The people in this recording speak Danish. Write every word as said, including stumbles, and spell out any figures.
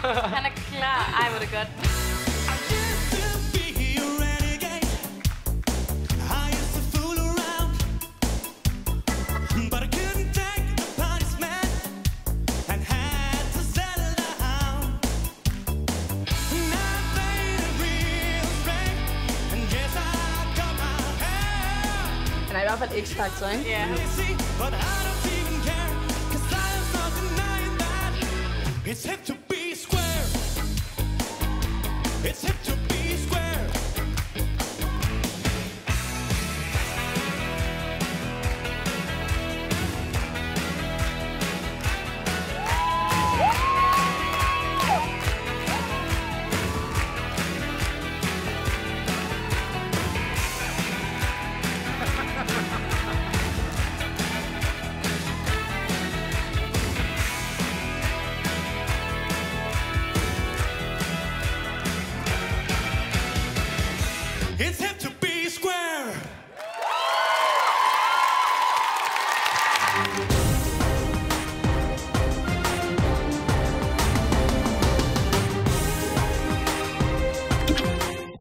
Han er klar. Ej, hvor er det godt. Han er i hvert fald X-Factor, ikke? Ja. It's hip to be square. It's hip to be square. It's hip